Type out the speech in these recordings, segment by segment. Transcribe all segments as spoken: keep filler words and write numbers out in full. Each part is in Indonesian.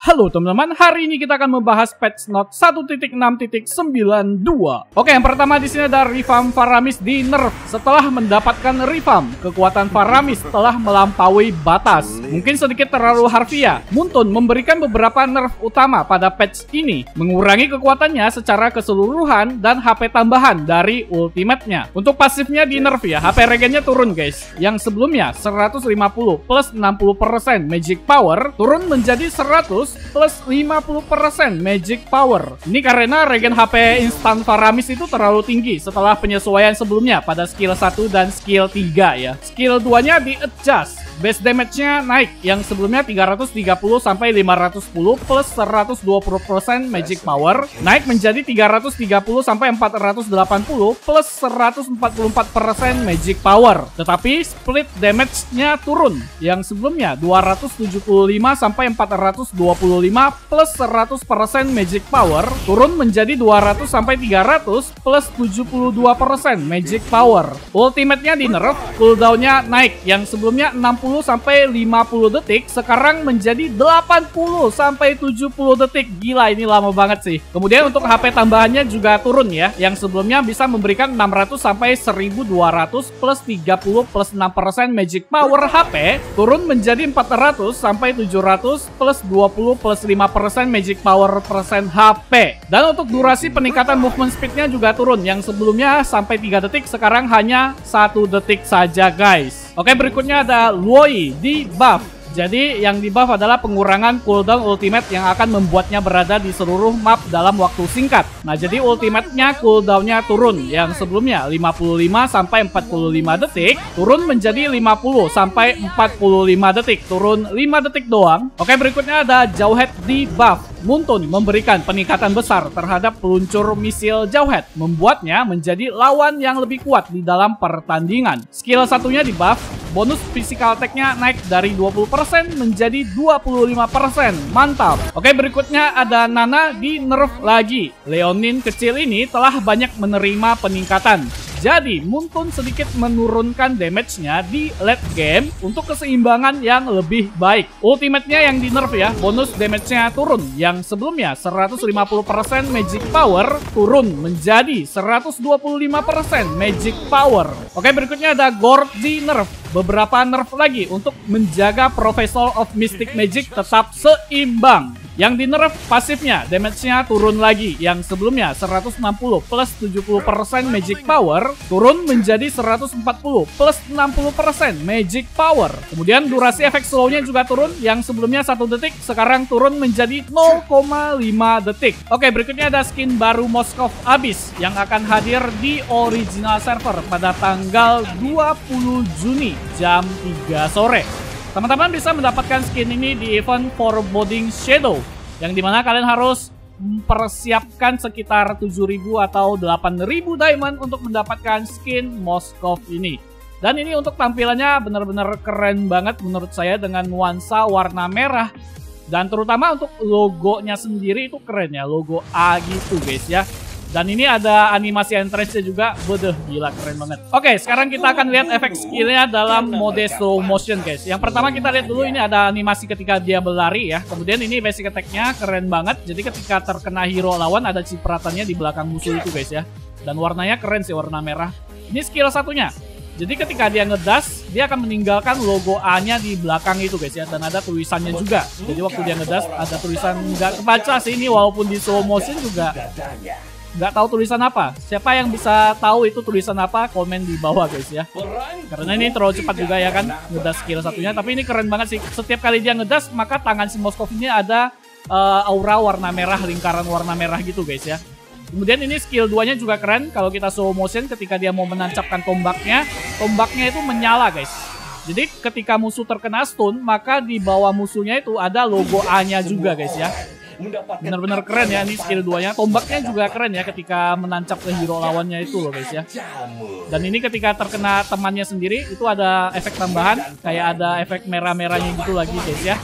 Halo teman-teman, hari ini kita akan membahas patch note satu titik enam titik sembilan dua. Oke, yang pertama di sini ada revamp Faramis di nerf. Setelah mendapatkan revamp, kekuatan Faramis telah melampaui batas. Mungkin sedikit terlalu harfiah. Muntun memberikan beberapa nerf utama pada patch ini, mengurangi kekuatannya secara keseluruhan dan H P tambahan dari ultimate-nya. Untuk pasifnya di nerf ya, H P regennya turun guys. Yang sebelumnya seratus lima puluh plus enam puluh persen magic power turun menjadi seratus plus lima puluh persen magic power. Ini karena regen H P instan Faramis itu terlalu tinggi setelah penyesuaian sebelumnya pada skill satu dan skill tiga ya. Skill dua nya di adjust. Base damage-nya naik yang sebelumnya tiga ratus tiga puluh sampai lima ratus sepuluh plus seratus dua puluh persen magic power naik menjadi tiga ratus tiga puluh sampai empat ratus delapan puluh plus seratus empat puluh empat persen magic power. Tetapi split damage-nya turun yang sebelumnya dua ratus tujuh puluh lima sampai empat ratus dua puluh lima plus seratus persen magic power turun menjadi dua ratus sampai tiga ratus plus tujuh puluh dua persen magic power. Ultimate-nya di nerf, cooldown-nya naik yang sebelumnya enam puluh sampai lima puluh detik sekarang menjadi delapan puluh sampai tujuh puluh detik. Gila, ini lama banget sih. Kemudian untuk H P tambahannya juga turun ya. Yang sebelumnya bisa memberikan enam ratus sampai seribu dua ratus plus tiga puluh plus enam persen magic power H P turun menjadi empat ratus sampai tujuh ratus plus dua puluh plus lima persen magic power persen H P. Dan untuk durasi peningkatan movement speed-nya juga turun. Yang sebelumnya sampai tiga detik sekarang hanya satu detik saja guys. Oke, berikutnya ada Luoi di buff. Jadi yang di buff adalah pengurangan cooldown ultimate yang akan membuatnya berada di seluruh map dalam waktu singkat. Nah, jadi ultimate-nya cooldown-nya turun. Yang sebelumnya lima puluh lima sampai empat puluh lima detik turun menjadi lima puluh sampai empat puluh lima detik. Turun lima detik doang. Oke, berikutnya ada Jawhead di buff. Muntun memberikan peningkatan besar terhadap peluncur misil Jawhead, membuatnya menjadi lawan yang lebih kuat di dalam pertandingan. Skill satunya di buff, bonus physical attack-nya naik dari dua puluh persen menjadi dua puluh lima persen. Mantap. Oke, berikutnya ada Nana di nerf lagi. Leonin kecil ini telah banyak menerima peningkatan. Jadi, Muntun sedikit menurunkan damage-nya di late game untuk keseimbangan yang lebih baik. Ultimate-nya yang di nerf ya, bonus damage-nya turun. Yang sebelumnya seratus lima puluh persen magic power turun menjadi seratus dua puluh lima persen magic power. Oke, berikutnya ada Gord di nerf. Beberapa nerf lagi untuk menjaga Professor of Mystic Magic tetap seimbang. Yang di nerf pasifnya, damage-nya turun lagi. Yang sebelumnya seratus enam puluh plus tujuh puluh persen magic power turun menjadi seratus empat puluh plus enam puluh persen magic power. Kemudian durasi efek slow-nya juga turun. Yang sebelumnya satu detik sekarang turun menjadi nol koma lima detik. Oke, berikutnya ada skin baru Moskov Abyss yang akan hadir di original server pada tanggal dua puluh Juni jam tiga sore. Teman-teman bisa mendapatkan skin ini di event Foreboding Shadow, yang dimana kalian harus mempersiapkan sekitar tujuh ribu atau delapan ribu diamond untuk mendapatkan skin Moskov ini. Dan ini untuk tampilannya benar-benar keren banget menurut saya dengan nuansa warna merah. Dan terutama untuk logonya sendiri itu keren ya, logo A gitu guys ya. Dan ini ada animasi entrance-nya juga. Bodoh, gila keren banget. Oke, sekarang kita akan lihat efek skillnya dalam mode slow motion guys. Yang pertama kita lihat dulu ini ada animasi ketika dia berlari ya. Kemudian ini basic attack-nya keren banget. Jadi ketika terkena hero lawan ada cipratannya di belakang musuh itu guys ya. Dan warnanya keren sih, warna merah. Ini skill satunya. Jadi ketika dia ngedas, dia akan meninggalkan logo A-nya di belakang itu guys ya. Dan ada tulisannya juga. Jadi waktu dia ngedas ada tulisan, nggak kebaca sih ini walaupun di slow motion juga. Nggak tahu tulisan apa. Siapa yang bisa tahu itu tulisan apa, komen di bawah guys ya. Karena ini terlalu cepat juga ya kan, ngedas skill satunya. Tapi ini keren banget sih. Setiap kali dia ngedas, maka tangan si Moskov ini ada uh, aura warna merah, lingkaran warna merah gitu guys ya. Kemudian ini skill dua nya juga keren. Kalau kita slow motion ketika dia mau menancapkan tombaknya, tombaknya itu menyala guys. Jadi ketika musuh terkena stun, maka di bawah musuhnya itu ada logo A-nya juga guys ya. Bener-bener keren ya ini skill dua nya. Tombaknya juga keren ya ketika menancap ke hero lawannya itu loh guys ya. Dan ini ketika terkena temannya sendiri itu ada efek tambahan, kayak ada efek merah-merahnya gitu lagi guys ya.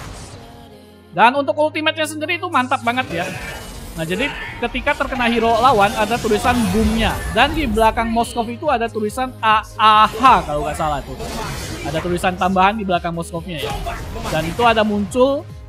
Dan untuk ultimate-nya sendiri itu mantap banget ya. Nah, jadi ketika terkena hero lawan ada tulisan boom-nya. Dan di belakang Moskov itu ada tulisan A A H kalau nggak salah tuh. Ada tulisan tambahan di belakang Moskovnya ya. Dan itu ada muncul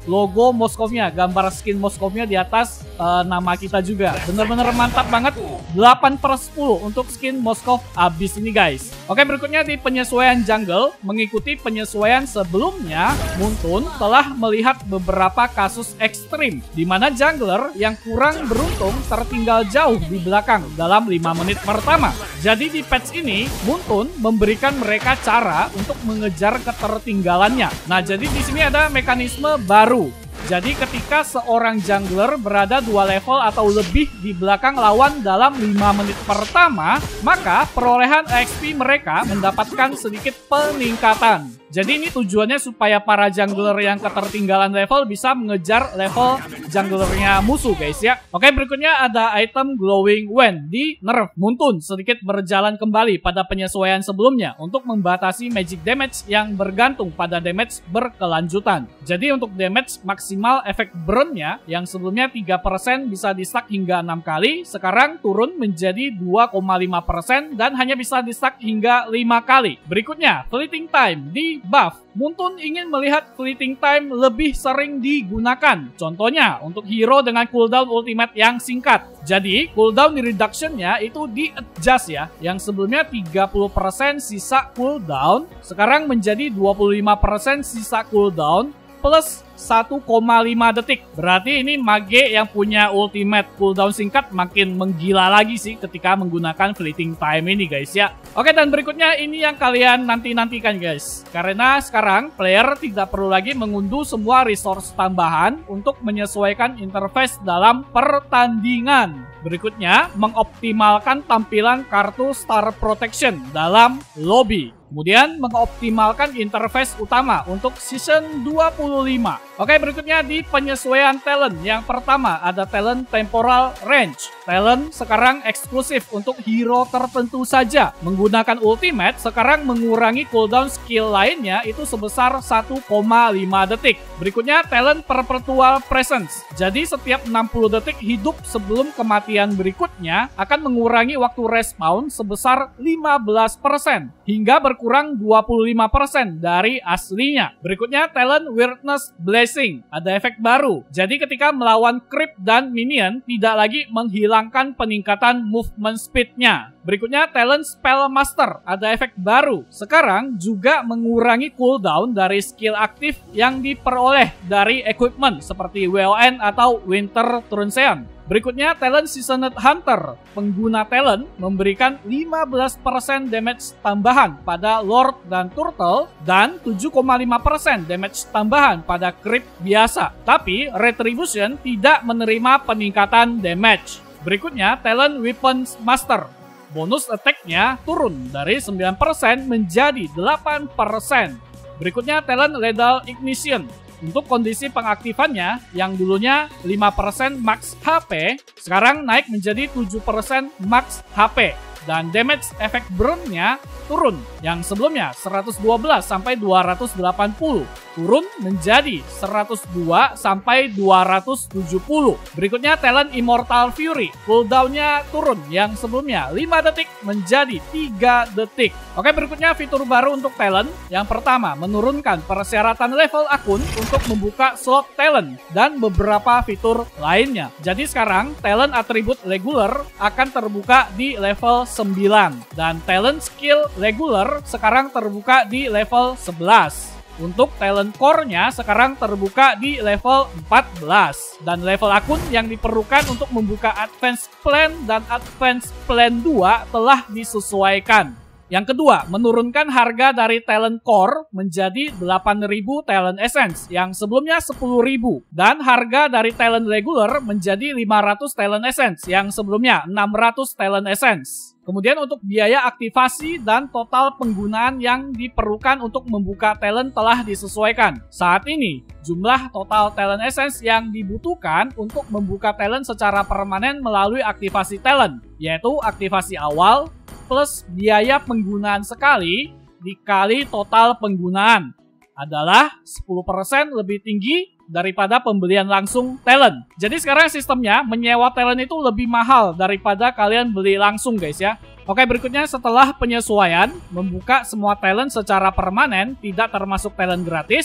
logo Moskovnya, gambar skin Moskovnya di atas uh, nama kita juga. Bener-bener mantap banget. delapan per sepuluh untuk skin Moskov abis ini guys. Oke, berikutnya di penyesuaian jungle. Mengikuti penyesuaian sebelumnya, Muntun telah melihat beberapa kasus ekstrim di mana jungler yang kurang beruntung tertinggal jauh di belakang dalam lima menit pertama. Jadi di patch ini, Muntun memberikan mereka cara untuk mengejar ketertinggalannya. Nah, jadi di sini ada mekanisme baru. Jadi ketika seorang jungler berada dua level atau lebih di belakang lawan dalam lima menit pertama, maka perolehan X P mereka mendapatkan sedikit peningkatan. Jadi ini tujuannya supaya para jungler yang ketertinggalan level bisa mengejar level junglernya musuh guys ya. Oke, berikutnya ada item Glowing Wen di nerf. Muntun sedikit berjalan kembali pada penyesuaian sebelumnya untuk membatasi magic damage yang bergantung pada damage berkelanjutan. Jadi untuk damage maksimal efek burn-nya yang sebelumnya tiga persen bisa di stack hingga enam kali, sekarang turun menjadi dua koma lima persen dan hanya bisa di stack hingga lima kali. Berikutnya, fleeting time di buff. Muntun ingin melihat fleeting time lebih sering digunakan. Contohnya untuk hero dengan cooldown ultimate yang singkat. Jadi cooldown di reduction-nya itu di adjust ya. Yang sebelumnya tiga puluh persen sisa cooldown, sekarang menjadi dua puluh lima persen sisa cooldown plus satu koma lima detik. Berarti ini mage yang punya ultimate cooldown singkat makin menggila lagi sih ketika menggunakan fleeting time ini guys ya. Oke, dan berikutnya ini yang kalian nanti-nantikan guys. Karena sekarang player tidak perlu lagi mengunduh semua resource tambahan untuk menyesuaikan interface dalam pertandingan. Berikutnya, mengoptimalkan tampilan kartu Star Protection dalam lobby. Kemudian mengoptimalkan interface utama untuk season dua puluh lima. Oke, berikutnya di penyesuaian talent. Yang pertama ada talent temporal range. Talent sekarang eksklusif untuk hero tertentu saja. Menggunakan ultimate sekarang mengurangi cooldown skill lainnya itu sebesar satu koma lima detik. Berikutnya talent perpetual presence. Jadi setiap enam puluh detik hidup sebelum kematian berikutnya akan mengurangi waktu respawn sebesar lima belas persen hingga berkurang dua puluh lima persen dari aslinya. Berikutnya talent weirdness blessing. Ada efek baru. Jadi ketika melawan creep dan minion tidak lagi menghilangkan peningkatan movement speed-nya. Berikutnya talent spell master. Ada efek baru. Sekarang juga mengurangi cooldown dari skill aktif yang diperoleh dari equipment seperti W O N atau Winter Truncean. Berikutnya talent Seasoned Hunter. Pengguna talent memberikan lima belas persen damage tambahan pada Lord dan Turtle dan tujuh koma lima persen damage tambahan pada creep biasa. Tapi Retribution tidak menerima peningkatan damage. Berikutnya talent Weapons Master. Bonus attack-nya turun dari sembilan persen menjadi delapan persen. Berikutnya talent Lethal Ignition. Untuk kondisi pengaktifannya yang dulunya lima persen max H P, sekarang naik menjadi tujuh persen max H P. Dan damage efek burn-nya turun. Yang sebelumnya seratus dua belas sampai dua ratus delapan puluh turun menjadi seratus dua sampai dua ratus tujuh puluh. Berikutnya talent Immortal Fury. Cooldown-nya turun yang sebelumnya lima detik menjadi tiga detik. Oke, berikutnya fitur baru untuk talent. Yang pertama, menurunkan persyaratan level akun untuk membuka slot talent dan beberapa fitur lainnya. Jadi sekarang talent atribut regular akan terbuka di level sembilan dan talent skill regular sekarang terbuka di level sebelas. Untuk talent core-nya sekarang terbuka di level empat belas dan level akun yang diperlukan untuk membuka advance plan dan advance plan dua telah disesuaikan. Yang kedua, menurunkan harga dari talent core menjadi delapan ribu talent essence yang sebelumnya sepuluh ribu dan harga dari talent regular menjadi lima ratus talent essence yang sebelumnya enam ratus talent essence. Kemudian untuk biaya aktivasi dan total penggunaan yang diperlukan untuk membuka talent telah disesuaikan. Saat ini, jumlah total talent essence yang dibutuhkan untuk membuka talent secara permanen melalui aktivasi talent, yaitu aktivasi awal plus biaya penggunaan sekali dikali total penggunaan adalah sepuluh persen lebih tinggi daripada pembelian langsung talent. Jadi sekarang sistemnya menyewa talent itu lebih mahal daripada kalian beli langsung guys ya. Oke, berikutnya setelah penyesuaian, membuka semua talent secara permanen tidak termasuk talent gratis.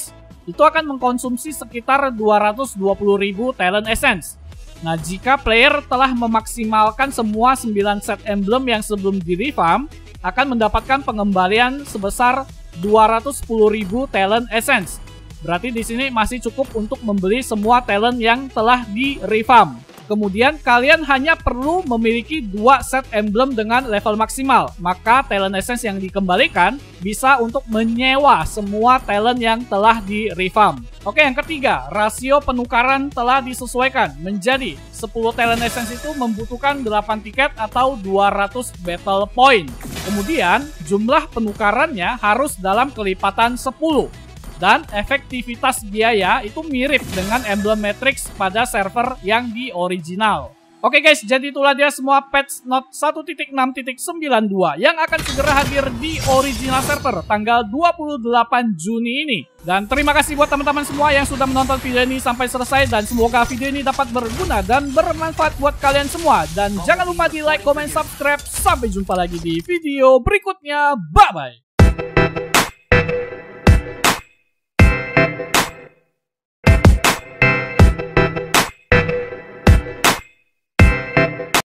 itu akan mengkonsumsi sekitar dua ratus dua puluh ribu talent essence. Nah, jika player telah memaksimalkan semua sembilan set emblem yang sebelum di-revamp, akan mendapatkan pengembalian sebesar dua ratus sepuluh ribu talent essence. Berarti di sini masih cukup untuk membeli semua talent yang telah di-revamp. Kemudian kalian hanya perlu memiliki dua set emblem dengan level maksimal. Maka talent essence yang dikembalikan bisa untuk menyewa semua talent yang telah di-revamp. Oke, yang ketiga, rasio penukaran telah disesuaikan menjadi sepuluh talent essence itu membutuhkan delapan tiket atau dua ratus battle point. Kemudian jumlah penukarannya harus dalam kelipatan sepuluh. Dan efektivitas biaya itu mirip dengan emblem Matrix pada server yang di original. Oke guys, jadi itulah dia semua patch note satu titik enam titik sembilan dua yang akan segera hadir di original server tanggal dua puluh delapan Juni ini. Dan terima kasih buat teman-teman semua yang sudah menonton video ini sampai selesai, dan semoga video ini dapat berguna dan bermanfaat buat kalian semua. Dan jangan lupa di like, comment, subscribe. Sampai jumpa lagi di video berikutnya. Bye-bye.